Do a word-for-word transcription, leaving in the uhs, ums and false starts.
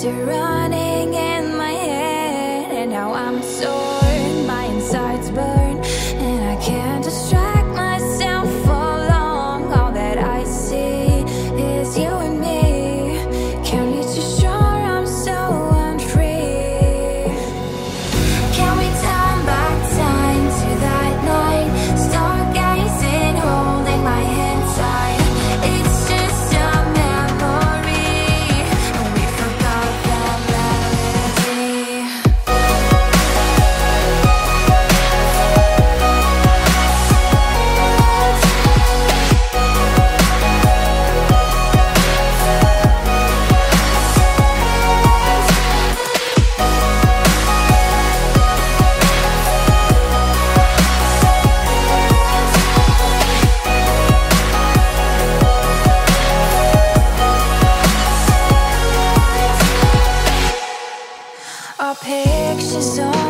thoughts are running in my head, and now I'm torn, my insides burn, and I can't distract myself for long. All that I see is you and me. Can't be too sure, I'm so unfree. Can we turn back time to that night? Stargazing, holding my hand tight. It's just a memory, and we forgot that melody. Our pictures